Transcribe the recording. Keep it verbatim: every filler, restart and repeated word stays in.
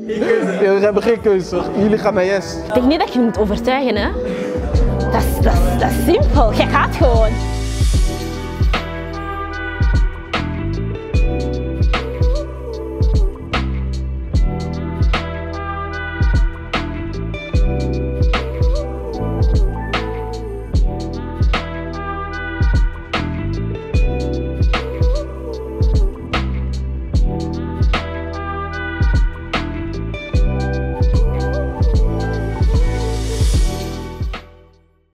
Jullie hebben geen keuze. Jullie gaan naar Yes. Ik denk niet dat je je moet overtuigen, hè. Dat is, dat is, dat is simpel. Je gaat gewoon.